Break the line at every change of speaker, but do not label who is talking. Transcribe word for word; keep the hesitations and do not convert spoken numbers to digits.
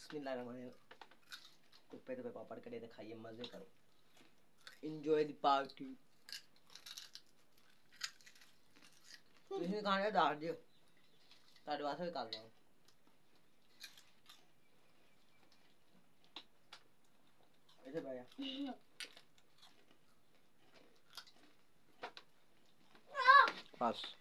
बिस्मिल्लाहिर्रहमानिर्रहीम। कुप्पे तो पे पापड़ के दे खाइए, मजे करो, एंजॉय द पार्टी। ਤੁਸੀਂ ਖਾਣੇ ਦੱਸ ਦਿਓ, ਤੁਹਾਡੇ ਵਾਸਤੇ ਵੀ ਕਰ ਦਾਂਗਾ। ਇੱਥੇ ਬਹਿ ਜਾ ਬਸ।